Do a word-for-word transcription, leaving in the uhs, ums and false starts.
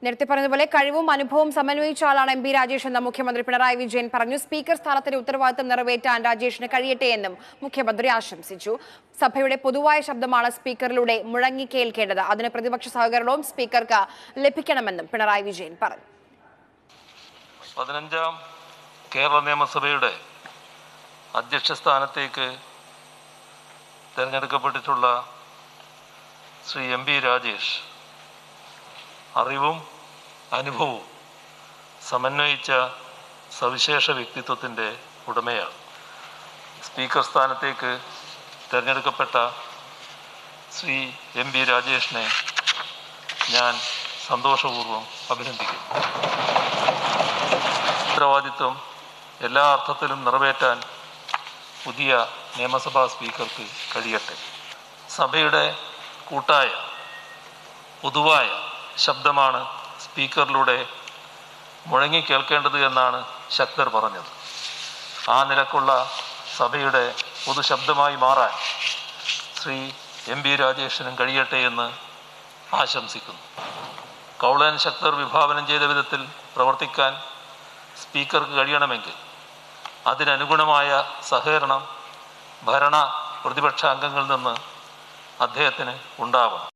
നേരത്തെ പറഞ്ഞതുപോലെ കഴിവും അനുഭവവും സമന്വയിച്ച ആളാണ് എം പി രാജേഷ് എന്ന് മുഖ്യമന്ത്രി പിണറായി വിജയൻ പറഞ്ഞു. സ്പീക്കർ സ്ഥാനത്തിന്റെ ഉത്തരവാദിത്തം നിറവേറ്റാൻ രാജേഷിന് കഴിയട്ടെ എന്നും മുഖ്യമന്ത്രി ആശംസിച്ചു. സഭയുടെ പൊതുവായ ശബ്ദമാണ് സ്പീക്കറിലൂടെ മുഴങ്ങി കേൾക്കേണ്ടത്. അതിന് പ്രതിപക്ഷ സഹകരണവും സ്പീക്കർക്ക് ലഭിക്കണമെന്നും പിണറായി വിജയൻ പറഞ്ഞു. പതിനഞ്ചാം കേരള നിയമസഭയുടെ അധ്യക്ഷ സ്ഥാനത്തേക്ക് തിരഞ്ഞെടുക്കപ്പെട്ടിട്ടുള്ള ശ്രീ എം പി രാജേഷ് അറിവും അനുഭവവും സമന്വയിച്ച സവിശേഷ വ്യക്തിത്വത്തിൻ്റെ ഉടമയാണ്. സ്പീക്കർ സ്ഥാനത്തേക്ക് തിരഞ്ഞെടുക്കപ്പെട്ട ശ്രീ എം പി രാജേഷിനെ ഞാൻ സന്തോഷപൂർവ്വം അഭിനന്ദിക്കുന്നു. ഉത്തരവാദിത്വം എല്ലാ അർത്ഥത്തിലും നിറവേറ്റാൻ പുതിയ നിയമസഭാ സ്പീക്കർക്ക് കഴിയട്ടെ. സഭയുടെ കൂട്ടായ പൊതുവായ ശബ്ദമാണ് സ്പീക്കറിലൂടെ മുഴങ്ങി കേൾക്കേണ്ടത് എന്നാണ് ശക്തർ പറഞ്ഞത്. ആ നിലക്കുള്ള സഭയുടെ പൊതുശബ്ദമായി മാറാൻ ശ്രീ എം പി രാജേഷിനും കഴിയട്ടെ എന്ന് ആശംസിക്കുന്നു. കൗളൻ ശക്തർ വിഭാവനം ചെയ്ത വിധത്തിൽ പ്രവർത്തിക്കാൻ സ്പീക്കർക്ക് കഴിയണമെങ്കിൽ അതിനനുഗുണമായ സഹകരണം ഭരണ പ്രതിപക്ഷ അംഗങ്ങളിൽ നിന്ന് അദ്ദേഹത്തിന് ഉണ്ടാവണം.